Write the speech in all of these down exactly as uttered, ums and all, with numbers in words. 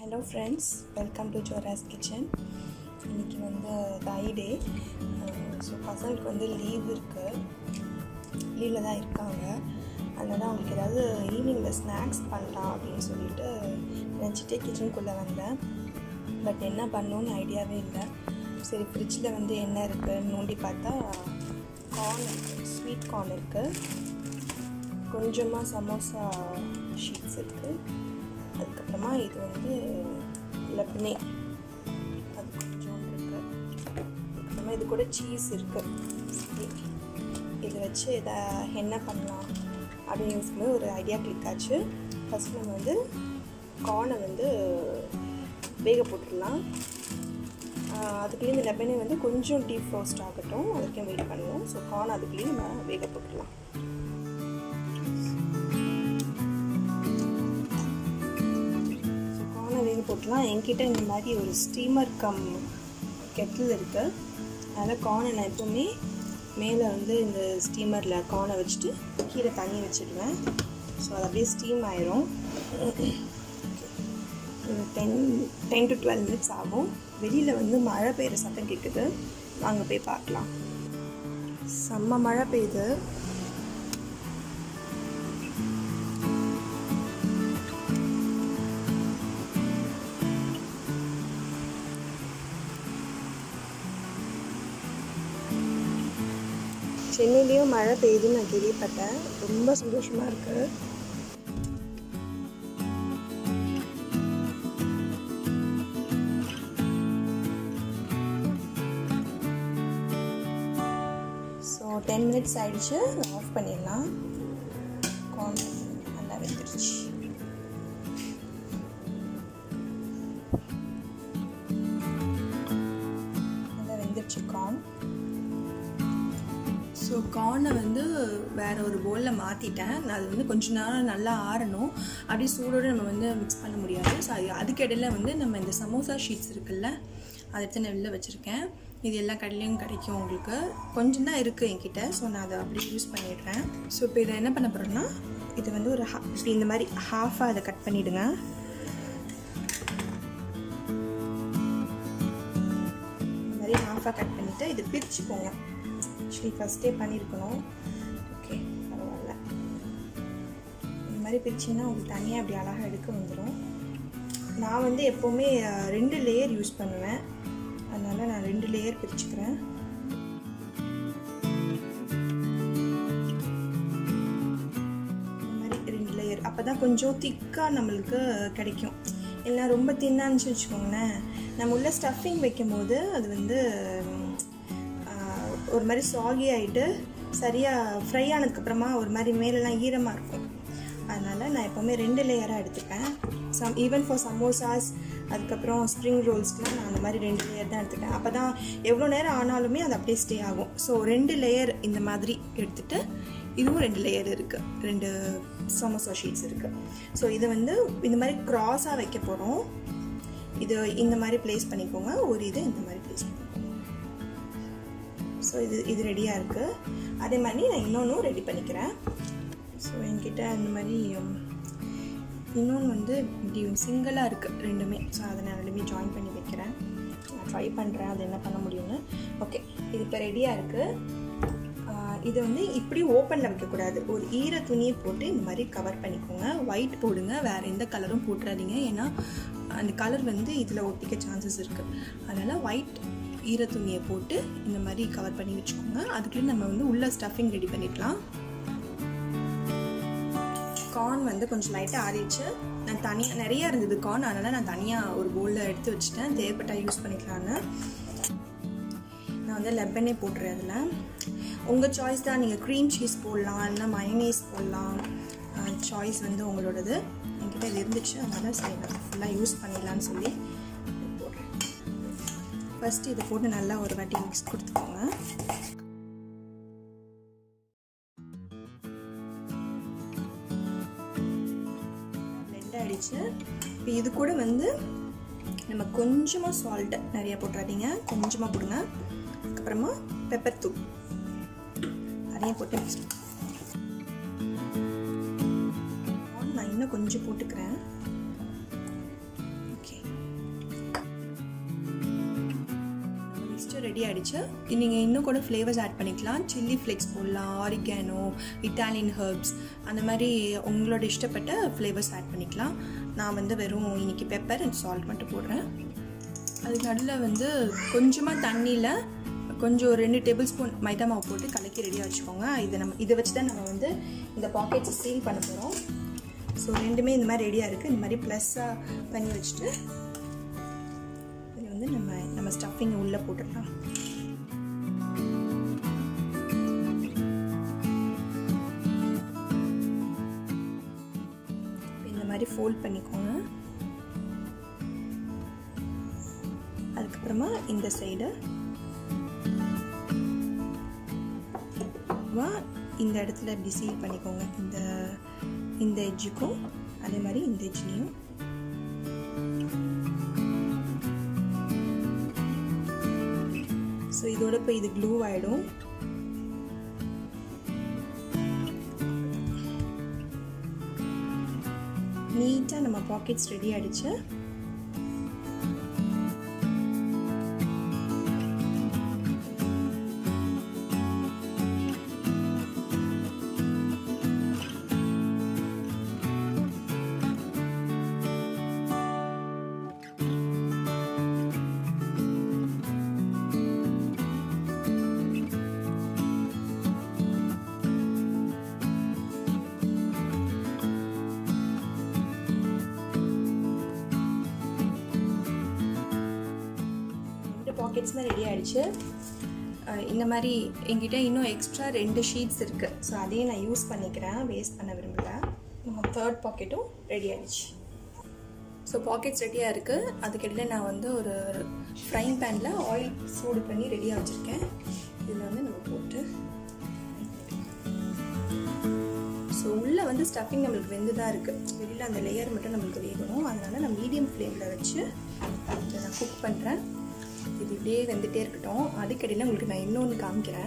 Hello friends, welcome to Jora's Kitchen. இன்னைக்கு வந்து Friday. So பசங்களுக்கு வந்து லீவ் இருக்குது, லீவில் தான் இருக்காங்க. அதனால் அவங்களுக்கு ஏதாவது ஈவினிங்கில் ஸ்நாக்ஸ் பண்ணலாம் அப்படின்னு சொல்லிட்டு நினச்சிட்டே கிச்சனுக்குள்ளே வந்தேன். பட் என்ன பண்ணணுன்னு ஐடியாவே இல்லை. சரி, ஃப்ரிட்ஜில் வந்து என்ன இருக்குது நோண்டி பார்த்தா கார்ன் இருக்குது, ஸ்வீட் கார்ன் இருக்குது, கொஞ்சமாக சமோசா ஷீட்ஸ் இருக்குது, அதுக்கப்புறமா இது வந்து லெப்னே அது கொஞ்சம் இருக்குது, அதுக்கப்புறமா இது கூட சீஸ் இருக்குது. சரி, இதை வச்சு எதை என்ன பண்ணலாம் அப்படின்னு யோசிக்கும்போது ஒரு ஐடியா கிளிக் ஆச்சு. ஃபஸ்ட் நம்ம வந்து கார்னை வந்து வேக போட்டுடலாம். அதுக்குள்ளேயும் இந்த லெபனே வந்து கொஞ்சம் டீப் ரோஸ்ட் ஆகட்டும், அதுக்கும் வெயிட் பண்ணணும். ஸோ கார்ன் அதுக்குள்ளேயும் நம்ம வேக போட்டுடலாம். போட்டுலாம் என்கிட்ட இந்த மாதிரி ஒரு ஸ்டீமர் கம் கெட்டில் இருக்குது. அதனால் கார்னை நான் எப்போவுமே மேலே வந்து இந்த ஸ்டீமரில் கார்னை வச்சுட்டு கீழே தண்ணி வச்சுடுவேன். ஸோ அது அப்படியே ஸ்டீம் ஆயிரும். Ten ten to twelve minutes ஆகும். வெளியில் வந்து மழை பெய்கிற சத்தம் கேட்குது, வாங்க போய் பார்க்கலாம். செம்ம மழை பெய்யுது. சென்னையிலையும் மழை பெய்யுதுன்னு நான் கேள்விப்பட்டேன். ரொம்ப சந்தோஷமாக இருக்குது. ஸோ டென் மினிட்ஸ் ஆகிடுச்சு, ஆஃப் பண்ணிடலாம். கார்ன் நல்லா வெந்துடுச்சு. நல்லா வெந்துடுச்சு கார்ன். ஸோ கார்னை வந்து வேறு ஒரு பவுலில் மாற்றிட்டேன். நான் அது வந்து கொஞ்ச நேரம் நல்லா ஆறணும், அப்படியே சூடோடு நம்ம வந்து மிக்ஸ் பண்ண முடியாது. ஸோ அது அதுக்கிடையில் வந்து நம்ம இந்த சமோசா ஷீட்ஸ் இருக்குல்ல, அதை எடுத்து நான் வெளில வச்சுருக்கேன். இது எல்லா கடையிலையும் கிடைக்கும் உங்களுக்கு. கொஞ்சம் தான் இருக்குது என்கிட்ட, ஸோ நான் அதை அப்படியே யூஸ் பண்ணிடுறேன். ஸோ இப்போ இதை என்ன பண்ண போகிறேன்னா, இது வந்து ஒரு ஹா இப்படி இந்த மாதிரி ஹாஃபாக அதை கட் பண்ணிவிடுங்க. இந்த மாதிரி ஹாஃபாக கட் பண்ணிவிட்டு இது பிரிச்சுக்கோங்க. ஆக்சுவலி ஃபஸ்ட்டே பண்ணியிருக்கணும். ஓகே, பரவாயில்ல. இந்த மாதிரி பிரிச்சிங்கன்னா உங்களுக்கு தனியாக அப்படி அழகாக எடுக்க வந்துடும். நான் வந்து எப்போவுமே ரெண்டு லேயர் யூஸ் பண்ணுவேன், அதனால் நான் ரெண்டு லேயர் பிரிச்சுக்கிறேன். இந்த மாதிரி ரெண்டு லேயர், அப்போ தான் கொஞ்சம் திக்காக நம்மளுக்கு கிடைக்கும். இல்லைனா ரொம்ப தின்னான்னு வச்சுக்கோங்களேன், நம்ம உள்ள ஸ்டஃபிங் வைக்கும் போது அது வந்து ஒரு மாதிரி சாகி ஆகிட்டு சரியாக ஃப்ரை ஆனதுக்கப்புறமா ஒரு மாதிரி மேலெலாம் ஈரமாக இருக்கும். அதனால் நான் எப்போவுமே ரெண்டு லேயராக எடுத்துப்பேன். சம் ஈவன் ஃபார் சமோசாஸ், அதுக்கப்புறம் ஸ்ப்ரிங் ரோல்ஸ்க்குலாம் நான் அந்த மாதிரி ரெண்டு லேயர் தான் எடுத்துப்பேன். அப்போ தான் எவ்வளோ நேரம் ஆனாலுமே அது அப்படியே ஸ்டே ஆகும். ஸோ ரெண்டு லேயர் இந்த மாதிரி எடுத்துகிட்டு, இதுவும் ரெண்டு லேயர் இருக்குது, ரெண்டு சமோசா ஷீட்ஸ் இருக்குது. ஸோ இதை வந்து இந்த மாதிரி க்ராஸாக வைக்க போகிறோம். இது இந்த மாதிரி ப்ளேஸ் பண்ணிக்கோங்க, ஒரு இது இந்த மாதிரி ப்ளேஸ் பண்ணிக்கோங்க. ஸோ இது இது ரெடியாக இருக்குது. அதே மாதிரி நான் இன்னொன்றும் ரெடி பண்ணிக்கிறேன். ஸோ என்கிட்ட அந்த மாதிரி இன்னொன்று வந்து இப்படி சிங்கிளாக இருக்குது ரெண்டுமே. ஸோ அதை நான் ரெண்டுமே ஜாயின் பண்ணி வைக்கிறேன். நான் ட்ரை பண்ணுறேன் அது என்ன பண்ண முடியும்னு. ஓகே, இது இப்போ ரெடியாக இருக்குது. இதை வந்து இப்படி ஓப்பனில் வைக்கக்கூடாது, ஒரு ஈர துணியை போட்டு இந்த மாதிரி கவர் பண்ணிக்கோங்க. ஒயிட் போடுங்க, வேறு எந்த கலரும் போட்டுறாதீங்க, ஏன்னா அந்த கலர் வந்து இதில் ஒட்டிக்க சான்சஸ் இருக்குது. அதனால் ஒயிட் ஈர துணியை போட்டு இந்த மாதிரி கவர் பண்ணி வச்சுக்கோங்க. அதுக்குள்ளே நம்ம வந்து உள்ள ஸ்டஃபிங் ரெடி பண்ணிக்கலாம். கார்ன் வந்து கொஞ்சம் லைட்டாக ஆறிடுச்சு. நான் தனியாக நிறையா இருந்தது கார்ன், அதனால் நான் தனியாக ஒரு பவுலில் எடுத்து வச்சுட்டேன், தேவைப்பட்டால் யூஸ் பண்ணிக்கலான்னு. நான் வந்து லெபனே போட்டுறேன். அதில் உங்கள் சாய்ஸ் தான், நீங்கள் க்ரீம் சீஸ் போடலாம், இல்லைனா மயனீஸ் போடலாம். சாய்ஸ் வந்து உங்களோடது. என்கிட்ட இது இருந்துச்சு, அதனால் சரி நான் ஃபுல்லாக யூஸ் பண்ணிடலான்னு சொல்லி போடுறேன். ஃபஸ்ட்டு இதை போட்டு நல்லா ஒரு வாட்டி மிக்ஸ் கொடுத்துக்கோங்க. பிளெண்ட் ஆகிடுச்சு. இப்போ இது கூட வந்து நம்ம கொஞ்சமாக சால்ட்டு, நிறையா போட்டுறாதீங்க, கொஞ்சமாக போடுங்க. அதுக்கப்புறமா பெப்பர் தூள் அதையும் போட்டு மிக்ஸ் பண்ணுங்க. நான் இன்னும் கொஞ்சம் போட்டுக்கிறேன். ஓகே, ரெடி ஆகிடுச்சு. நீங்கள் இன்னும் கூட ஃப்ளேவர்ஸ் ஆட் பண்ணிக்கலாம். சில்லி ஃப்ளேக்ஸ் போடலாம், ஆரிகானோ, இட்டாலியன் ஹர்ப்ஸ், அந்த மாதிரி உங்களோட இஷ்டப்பட்ட ஃப்ளேவர்ஸ் ஆட் பண்ணிக்கலாம். நான் வந்து வெறும் இன்றைக்கி பெப்பர் அண்ட் சால்ட் மட்டும் போடுறேன். அதுக்கு நடுவில் வந்து கொஞ்சமாக தண்ணியில் கொஞ்சம் ரெண்டு டேபிள் ஸ்பூன் மைதா மாவு போட்டு கலக்கி ரெடியாக வச்சுக்கோங்க. இதை நம்ம இதை வச்சு தான் நம்ம வந்து இந்த பாக்கெட்ஸை சீல் பண்ண போகிறோம். ஸோ ரெண்டுமே இந்த மாதிரி ரெடியாக இருக்குது. இந்த மாதிரி ப்ளஸ்ஸாக பண்ணி வச்சுட்டு இதில் வந்து நம்ம நம்ம ஸ்டஃபிங்கை உள்ளே போட்டுடலாம். இந்த மாதிரி ஃபோல்ட் பண்ணிக்கோங்க. அதுக்கப்புறமா இந்த சைடு இந்த இடத்துல இப்படி சீல் பண்ணிக்கோங்க. இந்த இந்த எட்ஜுக்கும் அதே மாதிரி இந்த எட்ஜ்லையும். ஸோ இதோட இப்போ இது க்ளூ ஆகிடும். நீட்டாக நம்ம பாக்கெட்ஸ் ரெடி ஆகிடுச்சு. பாக்கெட்ஸ்லாம் ரெடி ஆகிடுச்சு. இந்த மாதிரி என்கிட்ட இன்னும் எக்ஸ்ட்ரா ரெண்டு ஷீட்ஸ் இருக்குது. ஸோ அதையும் நான் யூஸ் பண்ணிக்கிறேன், வேஸ்ட் பண்ண விரும்பலை. நம்ம தேர்ட் பாக்கெட்டும் ரெடி ஆகிடுச்சு. ஸோ பாக்கெட்ஸ் ரெடியாக இருக்குது. அதுக்கிடையில் நான் வந்து ஒரு ஃப்ரைங் பேனில் ஆயில் சூடு பண்ணி ரெடியாக வச்சுருக்கேன். இதில் வந்து நம்ம போட்டு ஸோ உள்ளே வந்து ஸ்டஃபிங் நம்மளுக்கு வெந்து தான் இருக்குது. வெளியில் அந்த லேயர் மட்டும் நம்மளுக்கு வேகணும். அதனால் நான் மீடியம் ஃப்ளேமில் வச்சு இதை நான் குக் பண்ணுறேன். இது இப்படியே வெந்துகிட்டே இருக்கட்டும். அதுக்கடியில் உங்களுக்கு நான் இன்னொன்று காமிக்கிறேன்.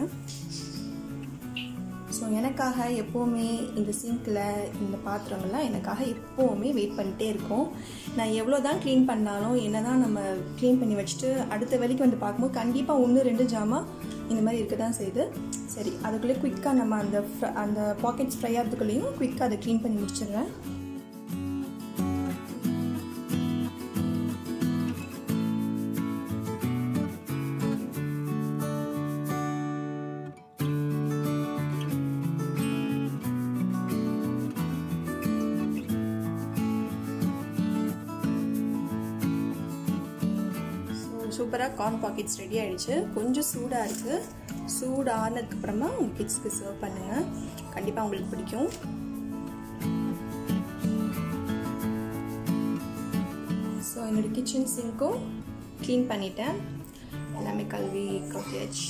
ஸோ எனக்காக எப்போவுமே இந்த சிங்கில் இந்த பாத்திரங்கள்லாம் எனக்காக எப்போவுமே வெயிட் பண்ணிகிட்டே இருக்கும். நான் எவ்வளோ தான் க்ளீன் பண்ணாலும் என்ன தான் நம்ம க்ளீன் பண்ணி வச்சுட்டு அடுத்த வேலைக்கு வந்து பார்க்கும்போது கண்டிப்பாக ஒன்று ரெண்டு ஜாமா இந்த மாதிரி இருக்க தான் செய்யுது. சரி, அதுக்குள்ளே குயிக்காக நம்ம அந்த அந்த பாக்கெட்ஸ் ஃப்ரை ஆகிறதுக்குள்ளேயும் குயிக்காக அதை க்ளீன் பண்ணி முடிச்சிடுறேன். சூப்பராக கார்ன் பாக்கெட்ஸ் ரெடி ஆகிடுச்சு. கொஞ்சம் சூடாக இருக்குது. சூடு ஆனதுக்கப்புறமா உங்கள் கிட்ஸ்க்கு சர்வ் பண்ணுங்கள். கண்டிப்பாக உங்களுக்கு பிடிக்கும். ஸோ என்னோடய கிச்சன் சிங்க்கும் க்ளீன் பண்ணிட்டேன். எல்லாமே கழுவி கவுத்தியாச்சு.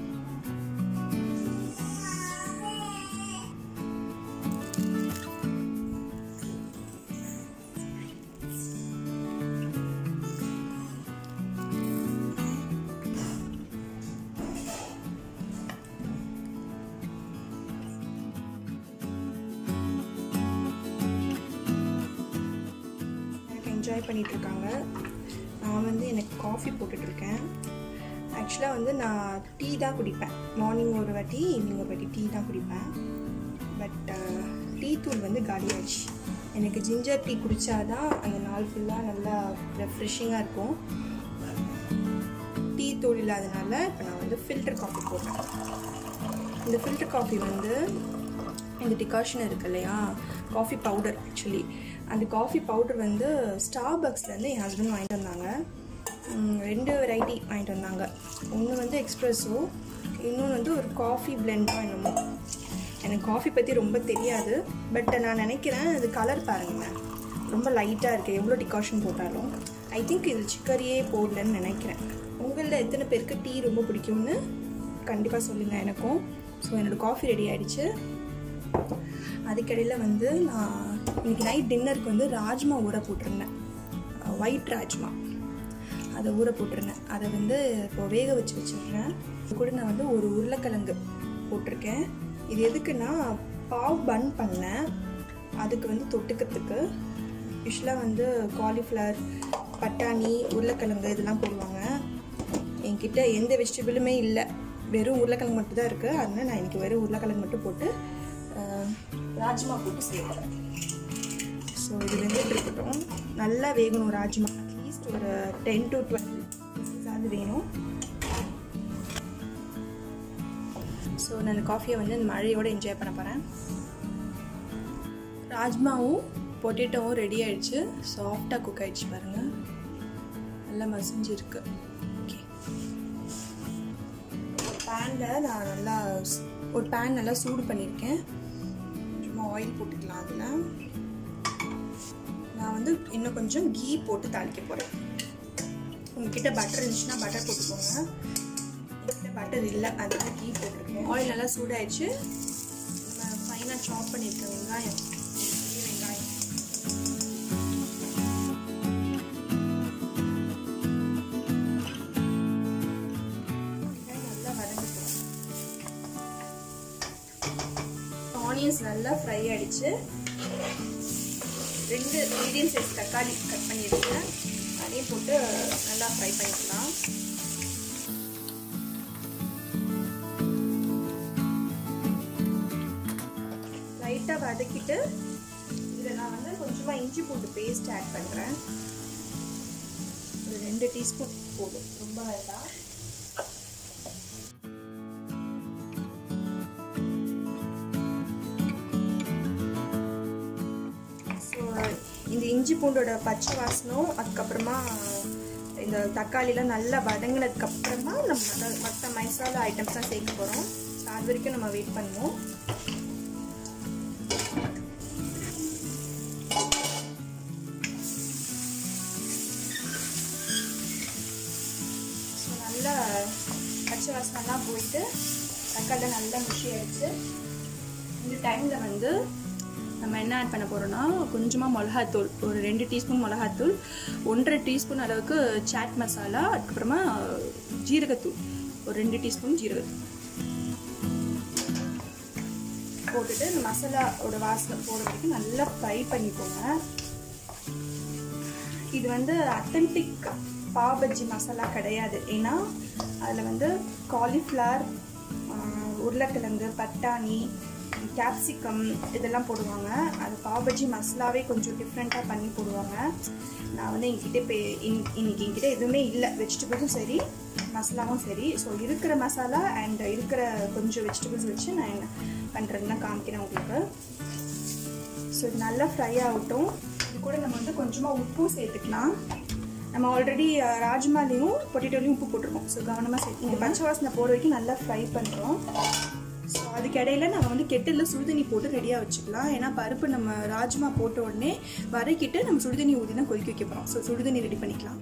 என்ஜாய் பண்ணிகிட்ருக்காங்க. நான் வந்து எனக்கு காஃபி போட்டுட்ருக்கேன். ஆக்சுவலாக வந்து நான் டீ தான் குடிப்பேன். மார்னிங் ஒரு வாட்டி, ஈவினிங் ஒரு வாட்டி டீ தான் குடிப்பேன். பட் டீ தூள் வந்து காலி ஆயிடுச்சு. எனக்கு ஜிஞ்சர் டீ குடித்தாதான் அந்த நாள் ஃபுல்லாக நல்லா ரெஃப்ரெஷிங்காக இருக்கும். டீ தூள் இல்லாதனால இப்போ நான் வந்து ஃபில்டர் காஃபி போடுறேன். இந்த ஃபில்டர் காஃபி வந்து இந்த டிகாஷன் இருக்குது இல்லையா, காஃபி பவுடர். ஆக்சுவலி அந்த காஃபி பவுடர் வந்து ஸ்டார்பக்ஸ்லேருந்து என் ஹஸ்பண்ட் வாங்கிட்டு வந்தாங்க. ரெண்டு வெரைட்டி வாங்கிட்டு வந்தாங்க. ஒன்று வந்து எக்ஸ்ப்ரெஸோ, இன்னொன்று வந்து ஒரு காஃபி பிளெண்டோ என்னமோ. எனக்கு காஃபி பற்றி ரொம்ப தெரியாது. பட் நான் நினைக்கிறேன் அது கலர் பாருங்கள், ரொம்ப லைட்டாக இருக்குது எவ்வளோ டிகாஷன் போட்டாலும். ஐ திங்க் இது சிக்கரியே போடலன்னு நினைக்கிறேன். உங்களில் எத்தனை பேருக்கு டீ ரொம்ப பிடிக்கும்னு கண்டிப்பாக சொல்லுங்கள் எனக்கும். ஸோ என்னோடய காஃபி ரெடி ஆகிடுச்சு. அதுக்கடையில் வந்து நான் இன்றைக்கி நைட் டின்னருக்கு வந்து ராஜ்மா ஊற போட்டிருந்தேன். ஒயிட் ராஜ்மா அதை ஊற போட்டிருந்தேன். அதை வந்து இப்போ வேக வச்சு வச்சிடுறேன். இது கூட நான் வந்து ஒரு உருளைக்கிழங்கு போட்டிருக்கேன். இது எதுக்குன்னா பாவ் பன் பண்ணேன், அதுக்கு வந்து தொட்டுக்கிறதுக்கு. யூஸ்வலாக வந்து காலிஃப்ளவர், பட்டாணி, உருளைக்கிழங்கு இதெல்லாம் போடுவாங்க. என்கிட்ட எந்த வெஜிடபிளுமே இல்லை, வெறும் உருளைக்கிழங்கு மட்டும் தான் இருக்குது. அதனால் நான் இன்றைக்கி வெறும் உருளைக்கிழங்கு மட்டும் போட்டு ராஜ்மா போட்டு செய்வேன். ஸோ இது வெந்துட்டு இருக்கட்டும். நல்லா வேகணும் ராஜ்மா. அட்லீஸ்ட் ஒரு டென் டு டுவெல் விசில்ஸாவது வேணும். ஸோ நான் காஃபியை வந்து இந்த மழையோடு என்ஜாய் பண்ண போகிறேன். ராஜ்மாவும் பொட்டேட்டோவும் ரெடி ஆகிடுச்சு. சாஃப்டாக குக் ஆகிடுச்சு பாருங்கள், நல்லா மசிஞ்சிருக்கு. ஓகே, ஒரு பேனில் நான் நல்லா ஒரு பேன் நல்லா சூடு பண்ணியிருக்கேன். சும்மா ஆயில் போட்டுக்கலாம். அதில் நான் வந்து இன்னும் கொஞ்சம் கீ போட்டு தாளிக்க போகிறேன். உங்ககிட்ட பட்டர் இருந்துச்சுன்னா பட்டர் போட்டுக்கோங்க. என்கிட்ட பட்டர் இல்லை, அதனால கீ போட்டிருக்கேன். ஆயில் நல்லா சூடாகிடுச்சு. நம்ம ஃபைனாக சாப் பண்ணியிருக்கேன் வெங்காயம். வெங்காயம் நல்லா வதங்கிட்டோம். ஆனியன்ஸ் நல்லா ஃப்ரை ஆகிடுச்சு. ரெண்டு மீடியம் சைஸ் தக்காளி கட் பண்ணியிருக்கேன், அதையும் போட்டு நல்லா ஃப்ரை பண்ணிக்கலாம். லைட்டாக வதக்கிட்டு இதில் நான் வந்து கொஞ்சமாக இஞ்சி பூண்டு பேஸ்ட் ஆட் பண்ணுறேன். ஒரு ரெண்டு டீஸ்பூன் போதும், ரொம்ப வேண்டாம். இந்த இஞ்சி பூண்டோட பச்சை வாசனம், அதுக்கப்புறமா இந்த தக்காளிலாம் நல்லா வதங்கினதுக்கப்புறமா நம்ம மற்ற மசாலா ஐட்டம்ஸ்லாம் சேர்க்க போகிறோம். ஸோ அது வரைக்கும் நம்ம வெயிட் பண்ணுவோம். ஸோ நல்லா பச்சை வாசனம்லாம் போயிட்டு தக்காளி நல்லா முஷி ஆயிடுச்சு. இந்த டைமில் வந்து நம்ம என்ன ஆட் பண்ண போகிறோம்னா கொஞ்சமாக மிளகாத்தூள், ஒரு ரெண்டு டீஸ்பூன் மிளகாத்தூள், ஒன்றரை டீஸ்பூன் அளவுக்கு சாட் மசாலா, அதுக்கப்புறமா ஜீரகத்தூள் ஒரு ரெண்டு டீஸ்பூன் ஜீரகத்தூள் போட்டுட்டு இந்த மசாலாவோட வாசனை போகிற வரைக்கும் நல்லா ஃப்ரை பண்ணிக்கோங்க. இது வந்து அத்தன்டிக் பாவ் பஜ்ஜி மசாலா கிடையாது. ஏன்னா அதில் வந்து காலிஃப்ளவர், உருளைக்கிழங்கு, பட்டாணி, கேப்சிகம் இதெல்லாம் போடுவாங்க. அது பாவ் பஜ்ஜி மசாலாவே கொஞ்சம் டிஃப்ரெண்ட்டாக பண்ணி போடுவாங்க. நான் வந்து என்கிட்ட இப்போ இன் இன்னைக்கு என்கிட்ட எதுவுமே இல்லை, வெஜிடபிள்ஸும் சரி மசாலாவும் சரி. ஸோ இருக்கிற மசாலா அண்ட் இருக்கிற கொஞ்சம் வெஜிடபிள்ஸ் வச்சு நான் என்ன பண்ணுறதுன்னா காமிக்கிறேன் உங்களுக்கு. ஸோ இது நல்லா ஃப்ரை ஆகட்டும். இது கூட நம்ம வந்து கொஞ்சமாக உப்பும் சேர்த்துக்கலாம். நம்ம ஆல்ரெடி ராஜ்மாலையும் பொட்டேட்டோலையும் உப்பு போட்டிருக்கோம். ஸோ கவனமாக சேர்த்து இந்த பச்சை வாசனை போகிற வரைக்கும் நல்லா ஃப்ரை பண்ணுறோம். ஸோ அதுக்கு இடையில நம்ம வந்து கெட்டில் சுடுதண்ணி போட்டு ரெடியாக வச்சுக்கலாம். ஏன்னா பருப்பு நம்ம ராஜ்மா போட்ட உடனே வதக்கிட்டு நம்ம சுடுதண்ணி ஊற்றி தான் கொதிக்க வைக்க போகிறோம். ஸோ சுடுதண்ணி ரெடி பண்ணிக்கலாம்.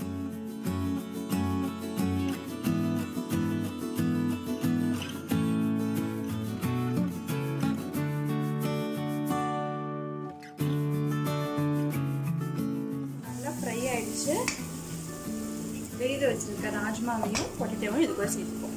நல்லா ஃப்ரை ஆயிடுச்சு. வேக வச்சிருக்க ராஜ்மாவையும் பொட்டேட்டோவும் இது கூட சேர்த்துப்போம்.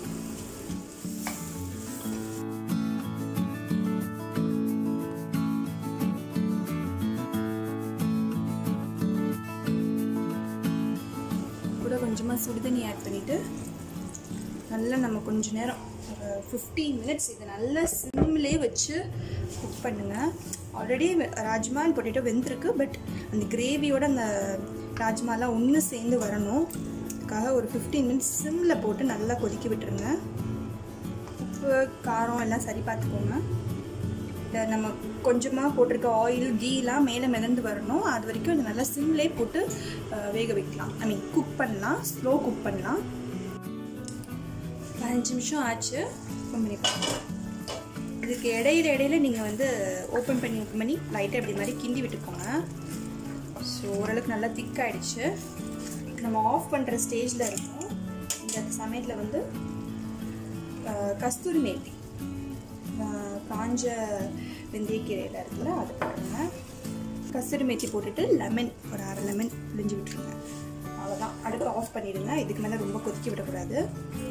கொஞ்சமாக சுடுதண்ணி ஆட் பண்ணிவிட்டு நல்லா நம்ம கொஞ்ச நேரம் ஒரு ஃபிஃப்டீன் மினிட்ஸ் இதை நல்லா சிம்லே வச்சு குக் பண்ணுங்கள். ஆல்ரெடி ராஜ்மா அண்ட் பொட்டேட்டோ வெந்திருக்கு. பட் அந்த கிரேவியோட அந்த ராஜ்மாலாம் ஒன்று சேர்ந்து வரணும். அதுக்காக ஒரு ஃபிஃப்டீன் மினிட்ஸ் சிம்மில் போட்டு நல்லா கொதிக்க விட்டுருங்க. உப்பு காரம் எல்லாம் சரி பார்த்துக்கோங்க. இதை நம்ம கொஞ்சமாக போட்டிருக்க ஆயில் கீலாம் மேலே மிதந்து வரணும். அது வரைக்கும் இது நல்லா சிம்லேயே போட்டு வேக வைக்கலாம். ஐ மீன் குக் பண்ணலாம், ஸ்லோ குக் பண்ணலாம். பதினஞ்சு நிமிஷம் ஆச்சு. ஓப்பன் பண்ணி பார்க்கலாம். இதுக்கு இடையில இடையில நீங்கள் வந்து ஓப்பன் பண்ணி ஓப்பன் பண்ணி லைட்டாக இப்படி மாதிரி கிண்டி விட்டுக்கோங்க. ஸோ ஓரளவுக்கு நல்லா திக்காயிடுச்சு. நம்ம ஆஃப் பண்ணுற ஸ்டேஜில் இருக்கும். இந்த சமயத்தில் வந்து கஸ்தூரி மேத்தி, காஞ்ச வெந்தயக்கீரையில் இருக்குல்ல, அது போட்டுருங்க. கஸ்தூரி மேத்தி போட்டுட்டு லெமன் ஒரு அரை லெமன் பிழிஞ்சு விட்டுருங்க. அவ்வளோதான். அடுப்பு ஆஃப் பண்ணிவிடுங்க. இதுக்கு மேலே ரொம்ப கொதிக்க விடக்கூடாது.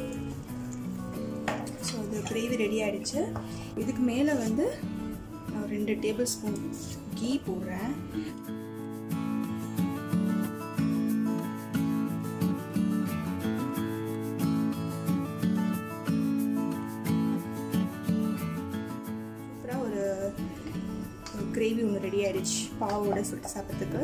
ஸோ இது கிரேவி ரெடி ஆகிடுச்சு. இதுக்கு மேலே வந்து நான் ரெண்டு டேபிள் ஸ்பூன் கீ போடுறேன். கிரேவி ஒன்று ரெடி ஆகிடுச்சு பாவோட சுட்டு சாப்பிட்றதுக்கு.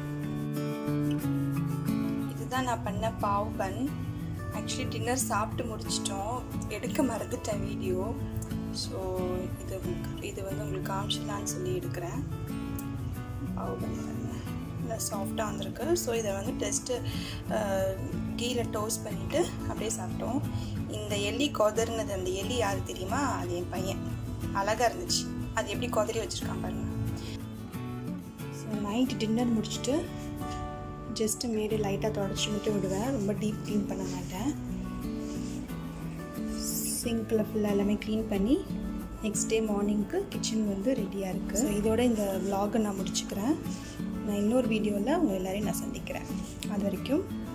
இதுதான் நான் பண்ண பாவ் பன். ஆக்சுவலி டின்னர் சாப்பிட்டு முடிச்சிட்டோம், எடுக்க மறந்துட்டேன் வீடியோ. ஸோ இது இது வந்து உங்களுக்கு காமிச்சிடலான்னு சொல்லி எடுக்கிறேன். பாவ் பன் நல்லா சாஃப்டாக வந்திருக்கு. ஸோ இதை வந்து டெஸ்ட்டு கீயில் டோஸ்ட் பண்ணிவிட்டு அப்படியே சாப்பிட்டோம். இந்த எலி கொதறினது, அந்த எலி யாரு தெரியுமா? அது என் பையன். அழகாக இருந்துச்சு. அது எப்படி கொதறி வச்சுருக்கான் பாருங்கள். ஸோ நைட் டின்னர் முடிச்சுட்டு ஜஸ்ட்டு மேடு லைட்டாக தொடச்சி மட்டும் விடுவேன், ரொம்ப டீப் க்ளீன் பண்ண மாட்டேன். சிங்கில் ஃபுல்லாக எல்லாமே க்ளீன் பண்ணி நெக்ஸ்ட் டே மார்னிங்க்கு கிச்சன் வந்து ரெடியாக இருக்குது. ஸோ இதோட இந்த விலாகை நான் முடிச்சுக்கிறேன். நான் இன்னொரு வீடியோவில் உங்கள் எல்லோரையும் நான் சந்திக்கிறேன். அது வரைக்கும்